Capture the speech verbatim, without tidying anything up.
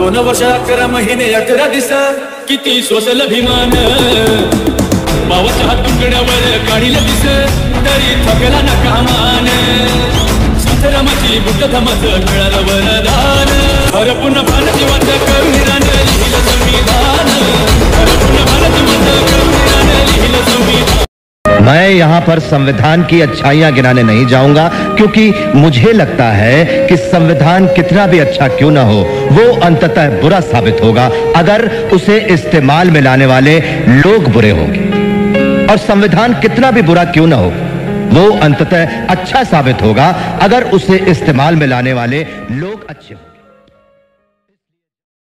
दोन वर्ष अकरा महिने अकरा दिस किती सोसल अभिमान मावच्या तुकड्यावर काढील दिस तरी थकला ना कामान संतरामाची बुद्ध धमाचं मिळालं वरदान हरपूर्ण भारती वाट करून लिहिलं संविधान हरपूर्ण भारती वाट करून लिहिलं संविधान। मैं यहाँ पर संविधान की अच्छाइयाँ गिनाने नहीं जाऊंगा क्योंकि मुझे लगता है कि संविधान कितना भी अच्छा क्यों ना हो वो अंततः बुरा साबित होगा अगर उसे इस्तेमाल में लाने वाले लोग बुरे होंगे, और संविधान कितना भी बुरा क्यों ना हो वो अंततः अच्छा साबित होगा अगर उसे इस्तेमाल में लाने वाले लोग अच्छे हों।